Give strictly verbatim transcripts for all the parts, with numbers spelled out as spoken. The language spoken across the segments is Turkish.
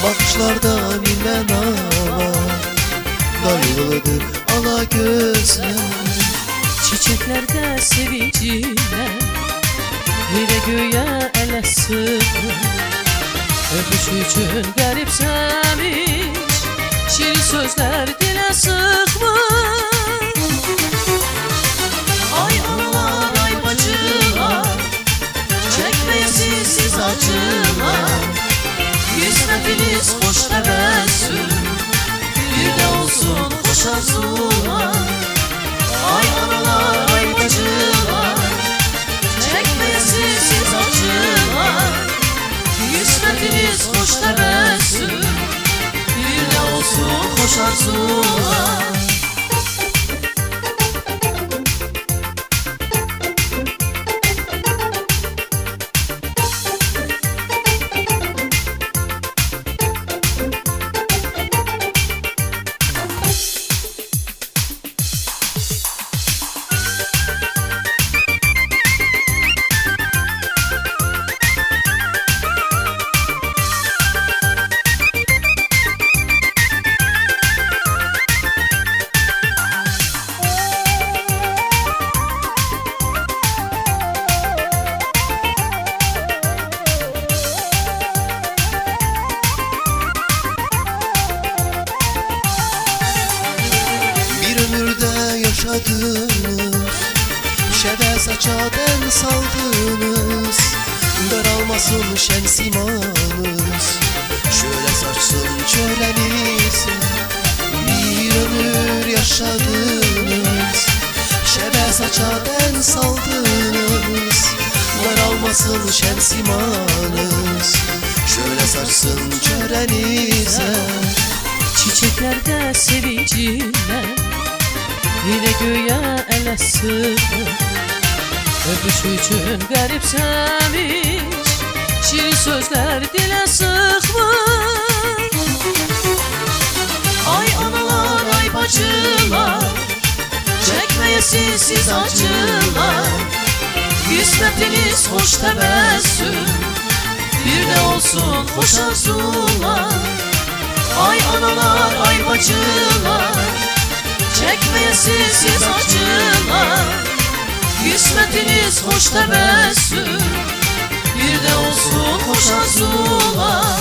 Bakışlarda bilmem ama dargılıdır ala gözler. Çiçeklerde sevinciyle yine göğe ele sıkma. Öpüşücün garipsemiş şirin sözler dile sıkma. Ay analar ay bacılar çekmeyesin siz acılar. Hizmetiniz hoş tebessüm bir de olsun hoş arzular. Ay analar ay bacılar çekmeyesin siz acılar. Hizmetiniz hoş tebessüm bir de olsun hoş arzular. Yaşadınız, şebe saçaden saldınız. Daralmasın şems imanınız, şöyle saçsın çörenize. Bir ömür yaşadınız, şebe saçaden saldınız. Daralmasın şems imanınız, şöyle saçsın çörenize. Çiçeklerde sevinciyle yine göğe ele sıkma. Öpüşücün garipsemiş şirin sözler dile sıkma. Ay analar ay bacılar çekmeyesin siz acılar. Hizmetiniz hoş tebessüm bir de olsun hoş arzular. Ay analar ay bacılar çekmeyesin siz acılar. Hizmetiniz hoş tebessüm bir de olsun hoş arzular.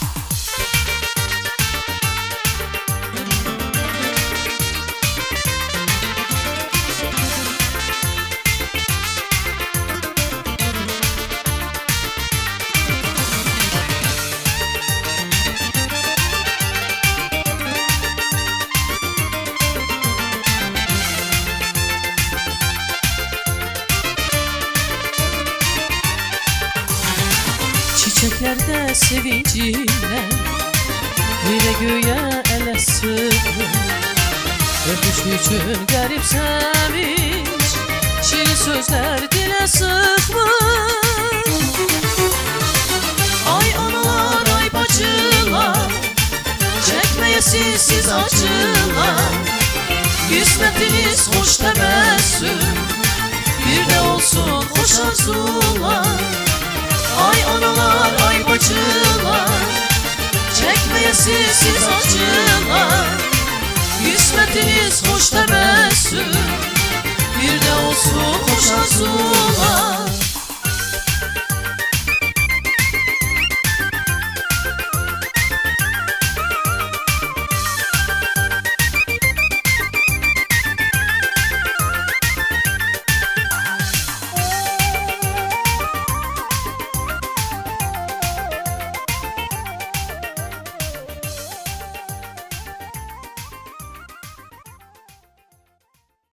Çiçeklerde sevinciyle yine göğe ele sıkma. Öpüşücün garipsemiş şirin sözler dile sıkma. Ay analar ay bacılar çekmeyesin siz acılar. Hizmetiniz hoş tebessüm bir de olsun hoş arzular. Ay analar ay bacılar çekmeyesin siz acılar. Hizmetiniz hoş tebessüm bir de olsun hoş arzular.